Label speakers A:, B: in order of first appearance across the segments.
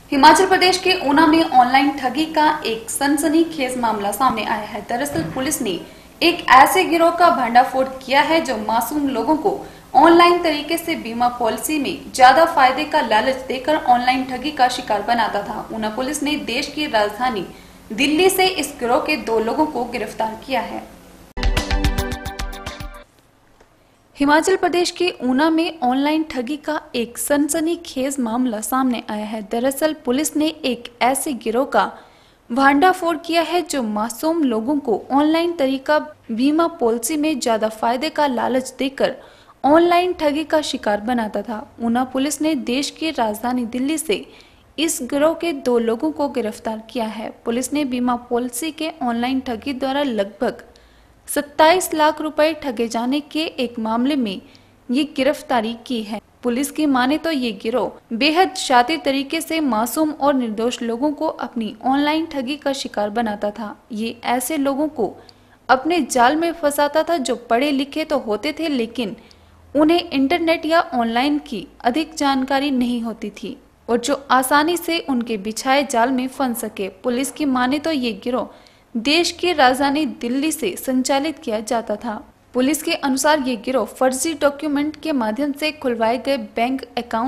A: हिमाचल प्रदेश के ऊना में ऑनलाइन ठगी का एक सनसनीखेज मामला सामने आया है। दरअसल पुलिस ने एक ऐसे गिरोह का भंडाफोड़ किया है जो मासूम लोगों को ऑनलाइन तरीके से बीमा पॉलिसी में ज्यादा फायदे का लालच देकर ऑनलाइन ठगी का शिकार बनाता था। ऊना पुलिस ने देश की राजधानी दिल्ली से इस गिरोह के 2 लोगों को गिरफ्तार किया है। हिमाचल प्रदेश के ऊना में ऑनलाइन ठगी का एक सनसनीखेज मामला सामने आया है। दरअसल पुलिस ने एक ऐसे गिरोह का भंडाफोड़ किया है जो मासूम लोगों को ऑनलाइन तरीका बीमा पॉलिसी में ज्यादा फायदे का लालच देकर ऑनलाइन ठगी का शिकार बनाता था। ऊना पुलिस ने देश की राजधानी दिल्ली से इस गिरोह के 2 लोगों को गिरफ्तार किया है। पुलिस ने बीमा पॉलिसी के ऑनलाइन ठगी द्वारा लगभग 27 लाख रुपए ठगे जाने के एक मामले में ये गिरफ्तारी की है। पुलिस की माने तो ये गिरोह बेहद शातिर तरीके से मासूम और निर्दोष लोगों को अपनी ऑनलाइन ठगी का शिकार बनाता था। ये ऐसे लोगों को अपने जाल में फंसाता था जो पढ़े लिखे तो होते थे, लेकिन उन्हें इंटरनेट या ऑनलाइन की अधिक जानकारी नहीं होती थी और जो आसानी से उनके बिछाए जाल में फंस सके। पुलिस की माने तो ये गिरोह देश की राजधानी दिल्ली से संचालित किया जाता था। पुलिस के अनुसार ये गिरोह फर्जी डॉक्यूमेंट के माध्यम से खुलवाए गए बैंक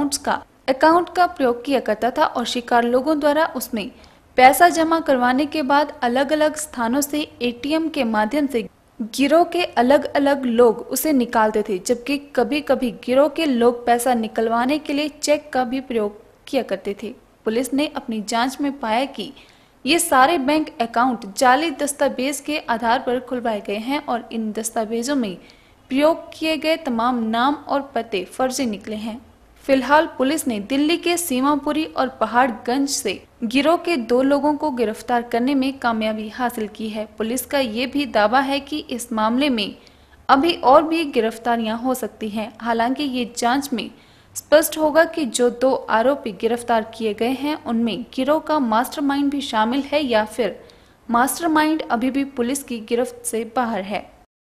A: अकाउंट का प्रयोग किया करता था और शिकार लोगों द्वारा उसमें पैसा जमा करवाने के बाद अलग अलग स्थानों से एटीएम के माध्यम से गिरोह के अलग अलग लोग उसे निकालते थे, जबकि कभी कभी गिरोह के लोग पैसा निकलवाने के लिए चेक का भी प्रयोग किया करते थे। पुलिस ने अपनी जांच में पाया कि ये सारे बैंक अकाउंट जाली दस्तावेज के आधार पर खुलवाए गए हैं और इन दस्तावेजों में प्रयोग किए गए तमाम नाम और पते फर्जी निकले हैं। फिलहाल पुलिस ने दिल्ली के सीमापुरी और पहाड़गंज से गिरोह के 2 लोगों को गिरफ्तार करने में कामयाबी हासिल की है। पुलिस का ये भी दावा है कि इस मामले में अभी और भी गिरफ्तारियां हो सकती हैं। हालांकि ये जांच में स्पष्ट होगा कि जो 2 आरोपी गिरफ्तार किए गए हैं उनमें गिरोह का मास्टरमाइंड भी शामिल है या फिर मास्टरमाइंड अभी भी पुलिस की गिरफ्त से बाहर है।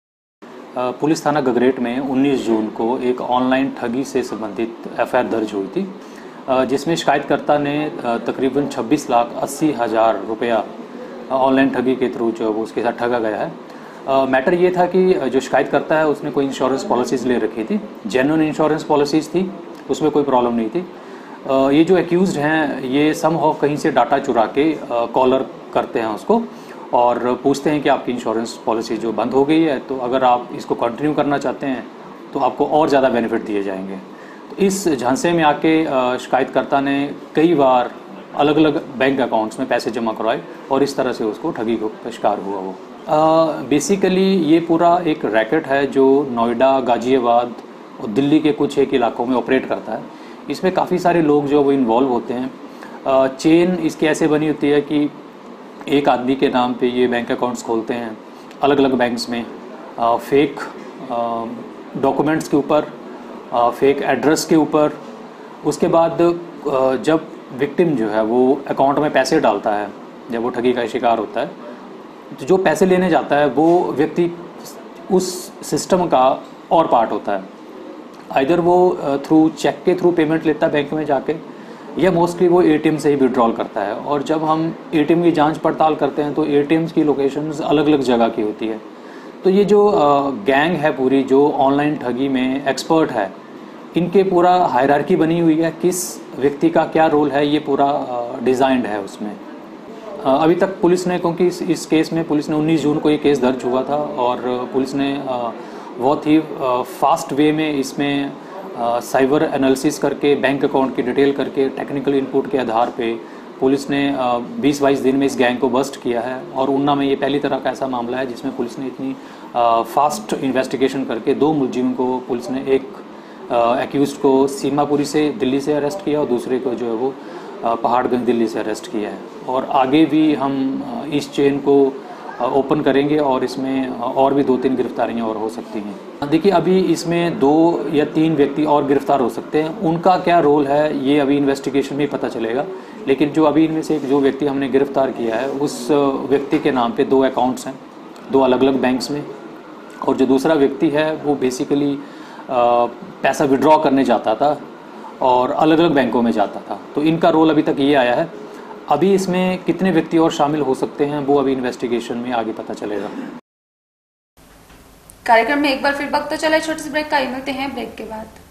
B: पुलिस थाना गगरेट में 19 जून को एक ऑनलाइन ठगी से संबंधित एफआईआर दर्ज हुई थी, जिसमें शिकायतकर्ता ने तकरीबन 26,80,000 रुपया ऑनलाइन ठगी के थ्रू जो उसके साथ ठगा गया है। मैटर ये था कि जो शिकायतकर्ता है उसने कोई इंश्योरेंस पॉलिसीज़ ले रखी थी, जेन्युइन इंश्योरेंस पॉलिसीज़ थी, उसमें कोई प्रॉब्लम नहीं थी। ये जो एक्यूज्ड हैं ये समहाउ कहीं से डाटा चुरा के कॉलर करते हैं उसको और पूछते हैं कि आपकी इंश्योरेंस पॉलिसी जो बंद हो गई है, तो अगर आप इसको कंटिन्यू करना चाहते हैं तो आपको और ज़्यादा बेनिफिट दिए जाएंगे। तो इस झांसे में आके शिकायतकर्ता ने कई बार अलग अलग बैंक अकाउंट्स में पैसे जमा करवाए और इस तरह से उसको ठगी का शिकार हुआ वो। बेसिकली ये पूरा एक रैकेट है जो नोएडा, गाजियाबाद और दिल्ली के कुछ एक इलाकों में ऑपरेट करता है। इसमें काफ़ी सारे लोग जो वो इन्वॉल्व होते हैं। चेन इसकी ऐसे बनी होती है कि एक आदमी के नाम पे ये बैंक अकाउंट्स खोलते हैं अलग अलग बैंक्स में, फेक डॉक्यूमेंट्स के ऊपर, फेक एड्रेस के ऊपर। उसके बाद जब विक्टिम जो है वो अकाउंट में पैसे डालता है, जब वो ठगी का शिकार होता है, तो जो पैसे लेने जाता है वो व्यक्ति उस सिस्टम का और पार्ट होता है। आइदर वो थ्रू चेक के थ्रू पेमेंट लेता है बैंक में जाके, या मोस्टली वो एटीएम से ही विड्रॉल करता है। और जब हम एटीएम की जांच पड़ताल करते हैं तो एटीएम्स की लोकेशंस अलग अलग जगह की होती है। तो ये जो गैंग है पूरी, जो ऑनलाइन ठगी में एक्सपर्ट है, इनके पूरा हायरार्की बनी हुई है, किस व्यक्ति का क्या रोल है, ये पूरा डिज़ाइंड है उसमें। अभी तक पुलिस ने, क्योंकि इस केस में पुलिस ने 19 जून को ये केस दर्ज हुआ था और पुलिस ने बहुत ही फास्ट वे में इसमें साइबर एनालिसिस करके, बैंक अकाउंट की डिटेल करके, टेक्निकल इनपुट के आधार पे पुलिस ने 20-22 दिन में इस गैंग को बस्ट किया है। और ऊना में ये पहली तरह का ऐसा मामला है जिसमें पुलिस ने इतनी फास्ट इन्वेस्टिगेशन करके 2 मुलजिम को पुलिस ने, एक एक्यूज्ड को सीमापुरी से दिल्ली से अरेस्ट किया और दूसरे को जो है वो पहाड़गंज दिल्ली से अरेस्ट किया है। और आगे भी हम इस चेन को ओपन करेंगे और इसमें और भी 2-3 गिरफ्तारियां और हो सकती हैं। देखिए, अभी इसमें 2 या 3 व्यक्ति और गिरफ्तार हो सकते हैं। उनका क्या रोल है ये अभी इन्वेस्टिगेशन में पता चलेगा, लेकिन जो अभी इनमें से जो व्यक्ति हमने गिरफ्तार किया है उस व्यक्ति के नाम पे 2 अकाउंट्स हैं 2 अलग अलग बैंक्स में, और जो दूसरा व्यक्ति है वो बेसिकली पैसा विड्रॉ करने जाता था और अलग अलग बैंकों में जाता था। तो इनका रोल अभी तक ये आया है। अभी इसमें कितने व्यक्ति और शामिल हो सकते हैं वो अभी इन्वेस्टिगेशन में आगे पता चलेगा।
A: कार्यक्रम में एक बार फिर वक्त तो चला छोटे से ब्रेक का, मिलते हैं ब्रेक के बाद।